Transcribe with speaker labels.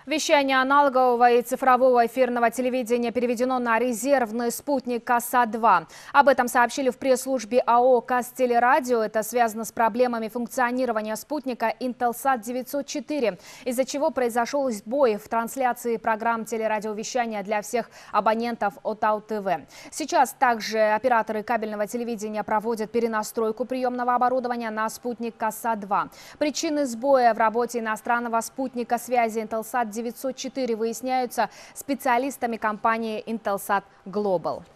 Speaker 1: Вещание аналогового и цифрового эфирного телевидения переведено на резервный спутник КАСА-2. Об этом сообщили в пресс-службе АО «Кастелерадио». Это связано с проблемами функционирования спутника Intelsat-904, из-за чего произошел сбой в трансляции программ телерадиовещания для всех абонентов ОТАУ ТВ. Сейчас также операторы кабельного телевидения проводят перенастройку приемного оборудования на спутник КАСА-2. Причины сбоя в работе иностранного спутника связи Intelsat-904 выясняются специалистами компании Intelsat Global.